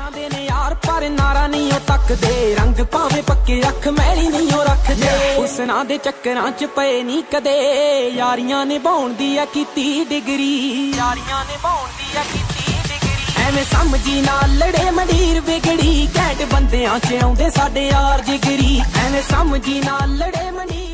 ਜਾਂਦੇ ਨੇ ਯਾਰ ਪਰ ਨਾਰਾ ਨਹੀਂ ਉਹ ਤੱਕਦੇ, ਰੰਗ ਭਾਵੇਂ ਪੱਕੇ ਅੱਖ ਮੈਲੀ ਨਹੀਂ ਉਹ ਰੱਖਦੇ। ਹੁਸਨਾਂ ਦੇ ਚੱਕਰਾਂ ਚ ਪਏ ਨਹੀਂ ਕਦੇ, ਯਾਰੀਆਂ ਨਿਭਾਉਣ ਦੀ ਆ ਕੀਤੀ ਡਿਗਰੀ, ਯਾਰੀਆਂ ਨਿਭਾਉਣ ਦੀ ਆ ਕੀਤੀ ਡਿਗਰੀ। ਐਵੇਂ ਸਮਝੀ ਨਾਲ ਲੜੇ ਮੰਡੀਰ ਵਿਗੜੀ, ਘੈਂਟ ਬੰਦਿਆਂ ਚ ਆਉਂਦੇ ਸਾਡੇ ਯਾਰ ਜਿਗਰੀ। ਐਵੇਂ ਸਮਝੀ ਨਾਲ ਲੜੇ ਮੰਡੀਰ